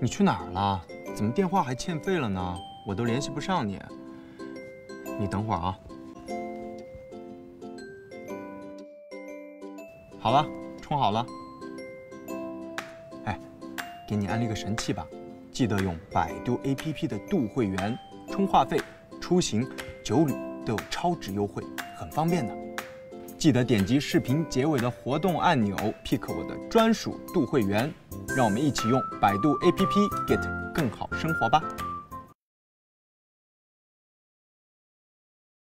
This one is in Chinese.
你去哪儿了？怎么电话还欠费了呢？我都联系不上你。你等会儿啊。好了，充好了。哎，给你安利个神器吧，记得用百度 APP 的度会员，充话费、出行、酒旅都有超值优惠，很方便的。记得点击视频结尾的活动按钮 ，pick 我的专属度会员，让我们一起用百度 APP get 更好生活吧。